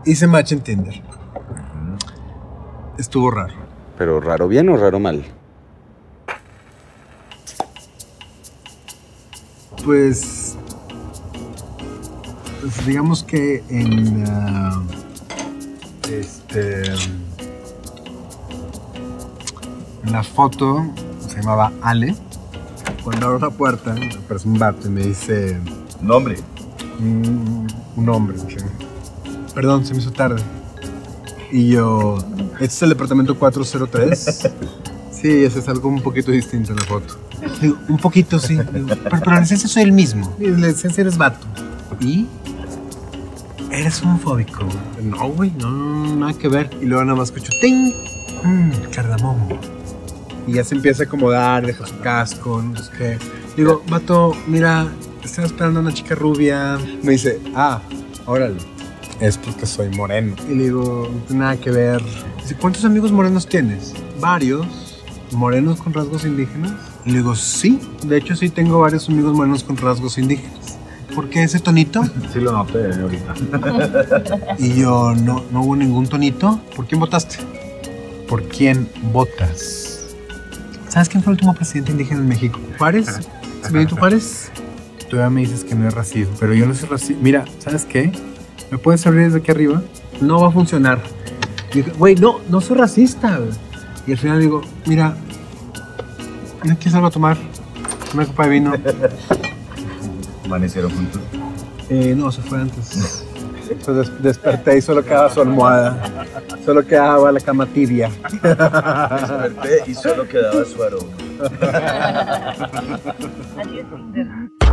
Hice match en Tinder. Estuvo raro. ¿Pero raro bien o raro mal? Pues digamos que en la foto se llamaba Ale. Cuando abro la puerta aparece un vato y me dice... ¿Nombre? Un hombre. ¿Sí? Perdón, se me hizo tarde. Y yo... ¿Este es el departamento 403? Sí, ese es algo un poquito distinto en la foto. Digo, un poquito sí. Digo, pero en esencia soy el mismo. En la esencia eres vato. ¿Y? Eres homofóbico. No, güey, no, nada que ver. Y luego nada más escucho ¡ting! Cardamomo. Y ya se empieza a acomodar, deja su casco, no sé qué. Digo, vato, mira, estaba esperando a una chica rubia. Me dice, órale, es porque soy moreno. Y le digo, no tiene nada que ver. Dice, ¿cuántos amigos morenos tienes? Varios. ¿Morenos con rasgos indígenas? Y le digo, sí, de hecho sí tengo varios amigos morenos con rasgos indígenas. ¿Por qué ese tonito? Sí lo noté ahorita. Y yo, no hubo ningún tonito. ¿Por quién votaste? ¿Por quién votas? ¿Sabes quién fue el último presidente indígena en México? ¿Juárez? ¿Benito Juárez? Tú ya me dices que no es racismo, pero yo no soy racista. Mira, ¿sabes qué? ¿Me puedes abrir desde aquí arriba? No va a funcionar. Y dije, güey, no soy racista. Y al final digo, mira, ¿no quieres algo a tomar? Una copa de vino. ¿Amanecieron juntos? No, se fue antes. Entonces desperté y solo quedaba su almohada. Solo quedaba la cama tibia. Desperté y solo quedaba su aroma. Adiós, Tinder.